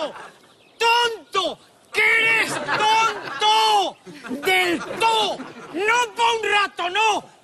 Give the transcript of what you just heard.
¡Tonto! ¡Que eres tonto! ¡Del todo! ¡No pa' un rato, no!